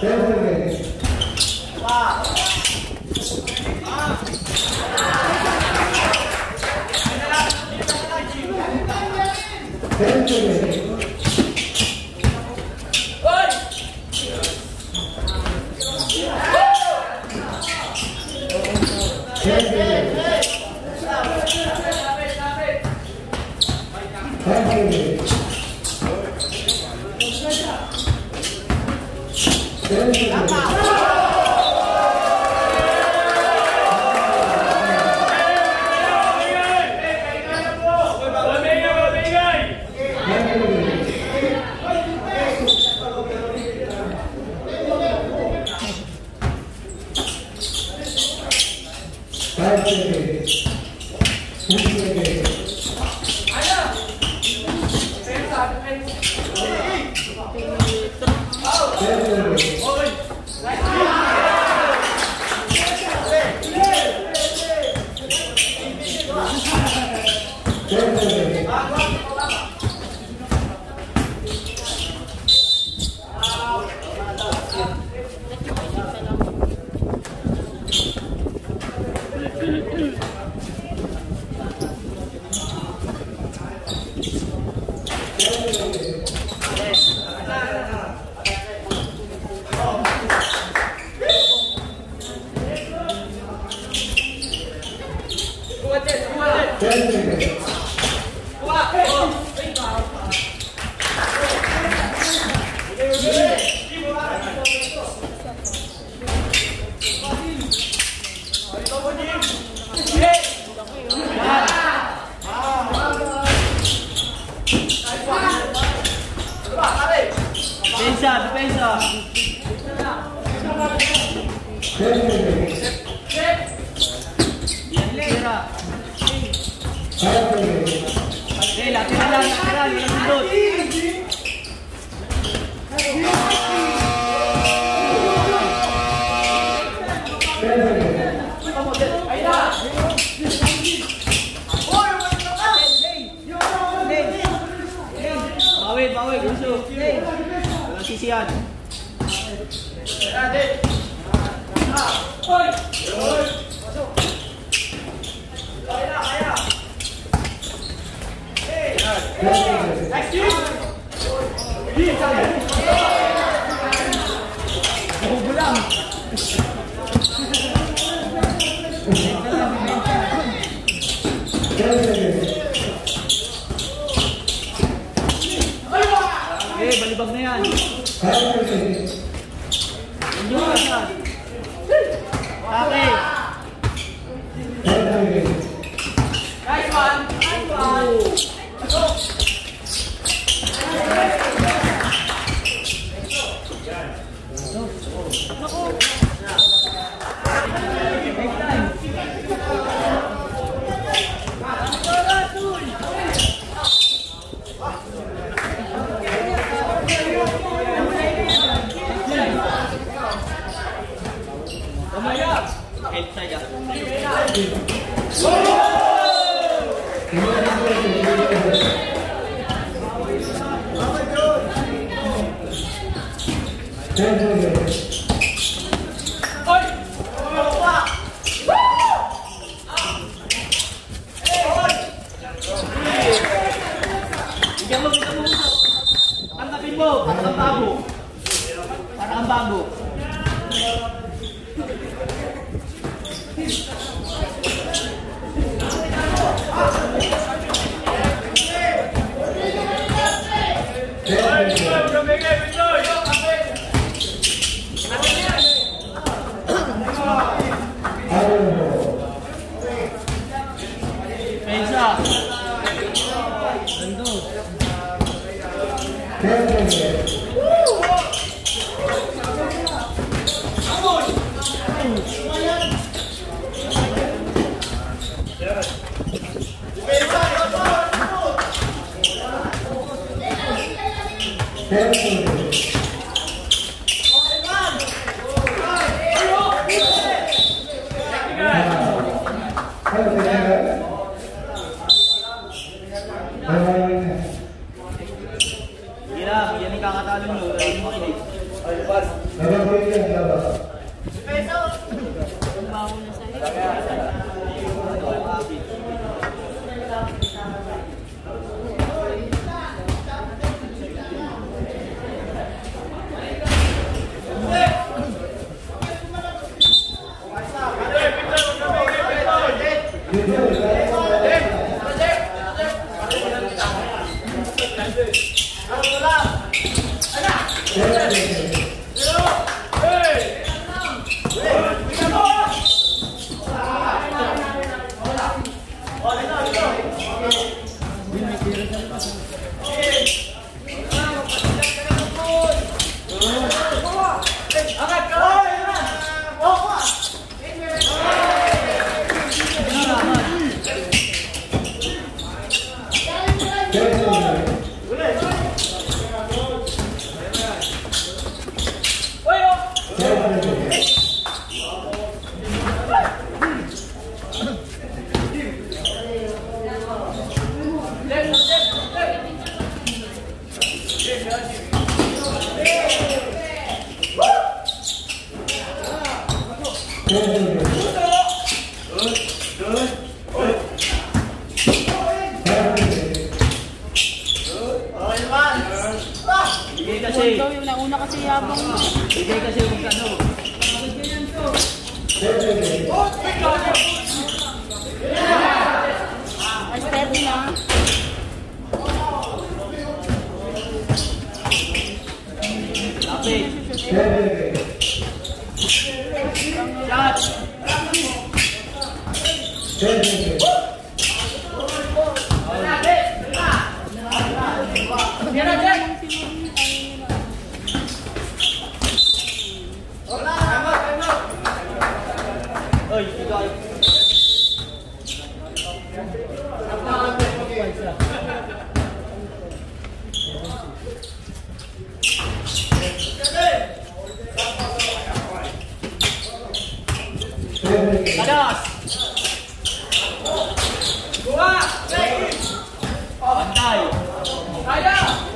Balibag na yan. Okay. Nice one. Nice one. Yan ang kakatalo nyo. Ay, makinig. Bawo na sa'yo. Yung nauna kasi yabang. Bigay kasi yung ano. Steady na. Lapit. Shot. Kadas. Dua. Pandai. Kaya.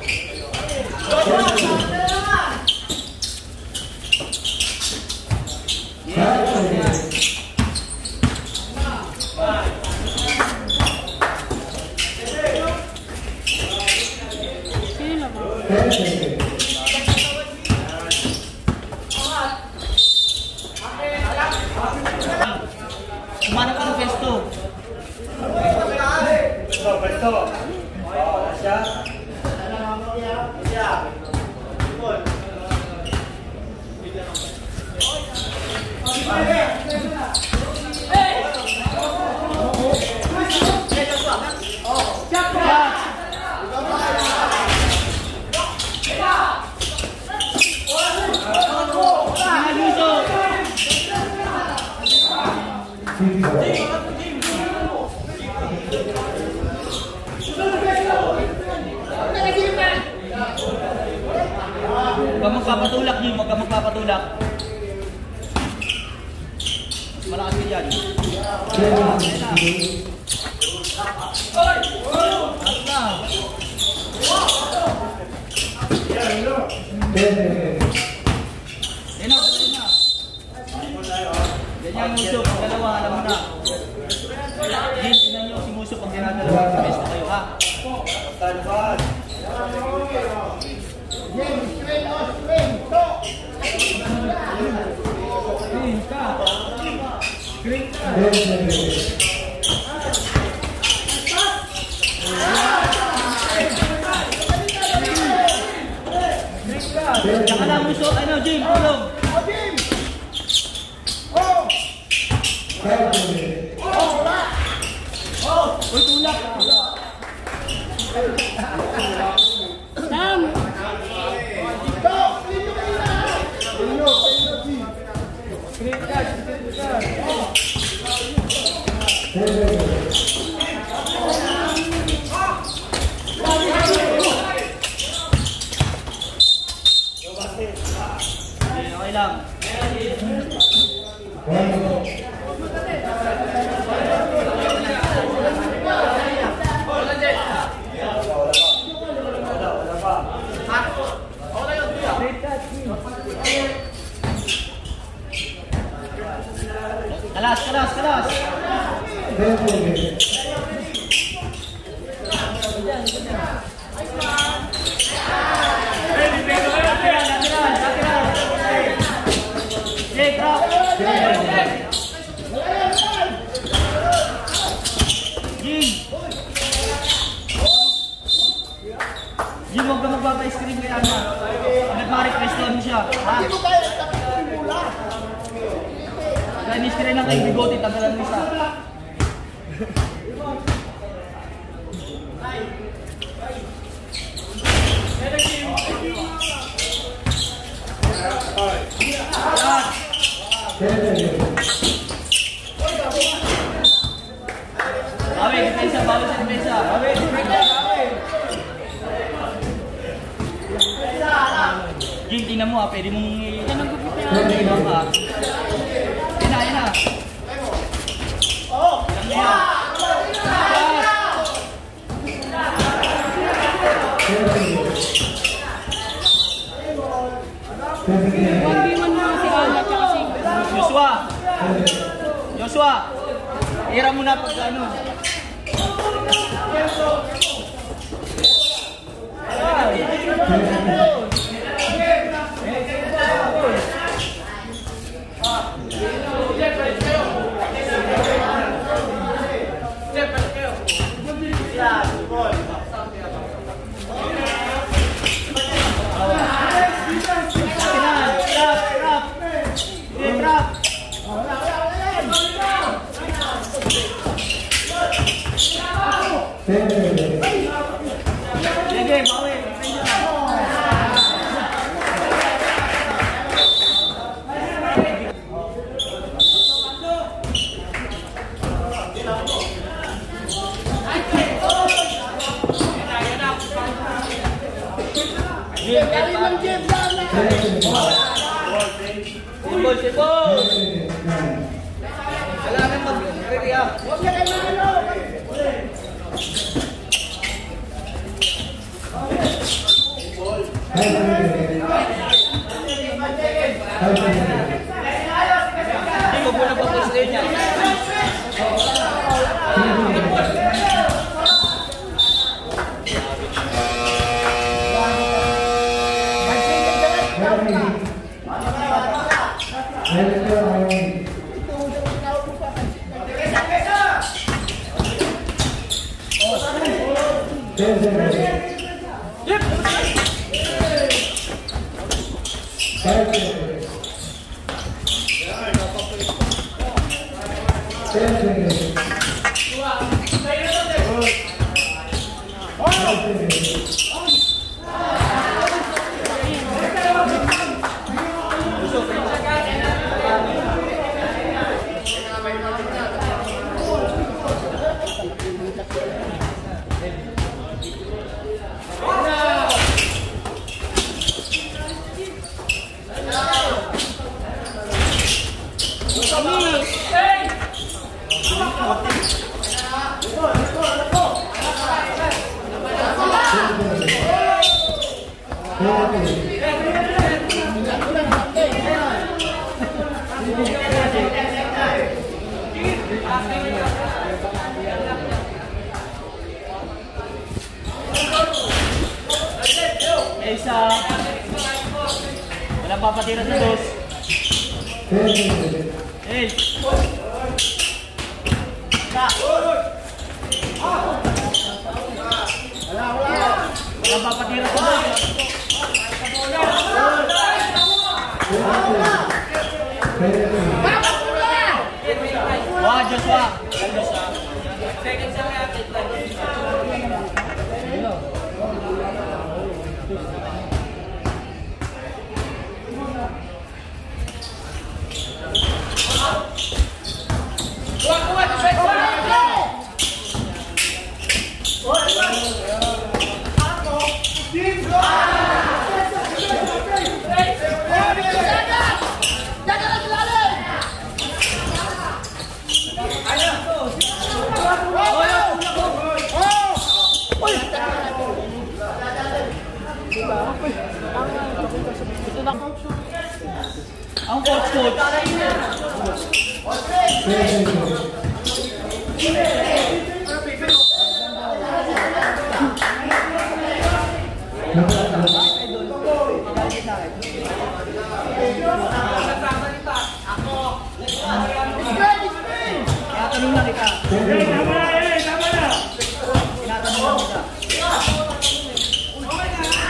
Mana ka ng pesto? Pesto. Siya. Huwag kang magpapatulak, Jim. Huwag kang magpapatulak. Malakas ka dyan. Ganyan yung usok. Dalawa, alam mo na. Jim, tingnan nyo si Muso pag dinadalawa. Best na kayo, ha? Saka lang Muso, ano Jim, tulong. Jim! Uy, tulak! Sam! Okay lang. Wala pa. huwag ka magbaba-ice cream kaya na. Agad ma-requestan mo siya. Ha? Hindi mo kaya itaksimula. Kaya ni-spray ng kay bigote, tagalan mo isa. Bawi, depensa, bawi sa depensa. Bawi, depensa, bawi. Jim, tingnan mo ha, pwede mong i-tingnan ka. Yan na. Oh! Joshua, ira mo na pag ano. Sibol! Kailangan mag-react. Huwag ka kayo malo! Hindi mo po nagpapaslay niya. Isa. Wala papatira sa dos. Eh. Wala papatira sa dos. Wah, Joshua. Second sa kapit lang. Ang coach. Tinatanong na kita. Tama na. Tinatanong na kita.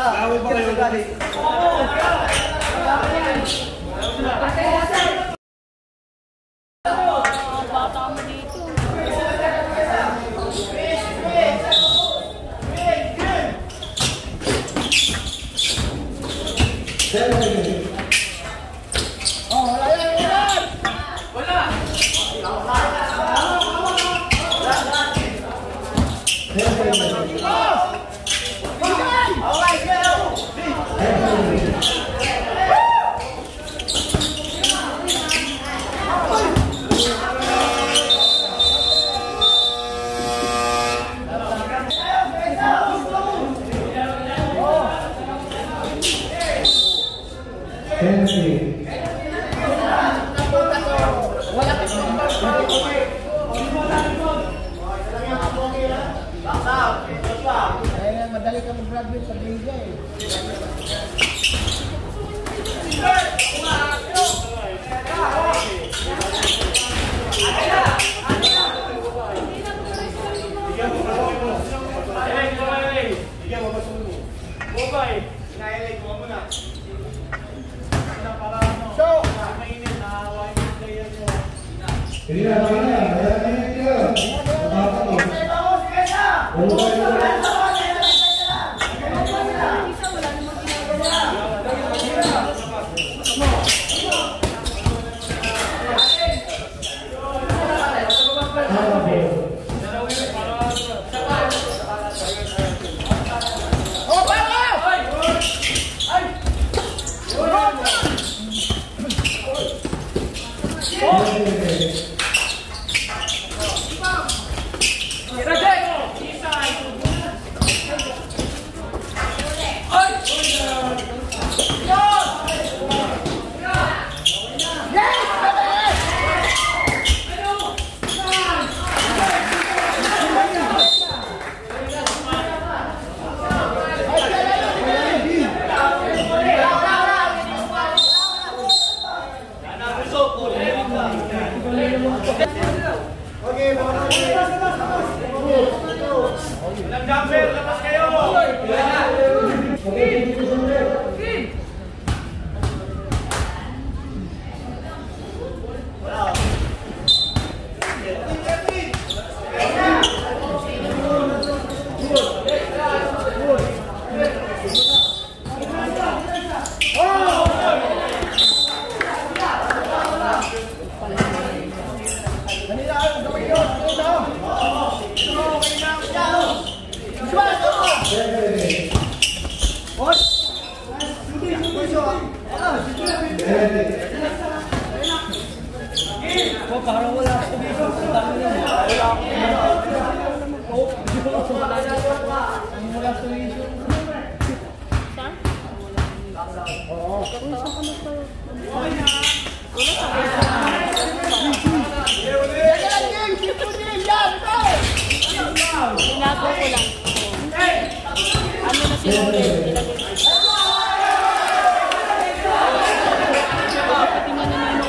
Away ba kayo galing? Bata mo dito. Madali ka mag-graduate sa Bingga eh. Parang wala ako dito. Wala ako. Wala sa issue. Saan? Oo. Tinago ko lang. Ano na si Loren? Tingnan na naman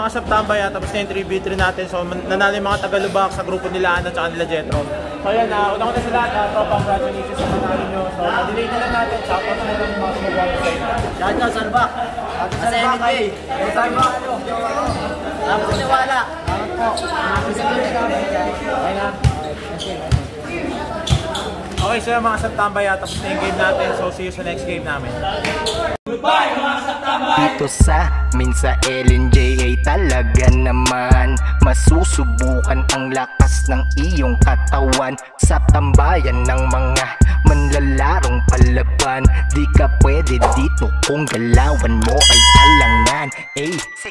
mga Septambay, tapos na yung 3v3 natin. So nanalo yung mga Tagalubak sa grupo nila Ana at nila Jetro. So yan, unang sa lahat, tropang congratulations sa manalo nyo. So pa-delay na lang natin, shoutout na lang yung mga sumubuhan sa inyo. Shoutout sa Albak. Sa MK. Sa Albak. Tapos niwala. Okay, so yung mga Septambay, tapos na yung game natin. So see you sa next game namin. Dito sa amin sa LNJ ay talaga naman masusubukan ang lakas ng iyong katawan sa tambayan ng mga manlalarong palaban. Di ka pwede dito kung galawan mo ay alangan.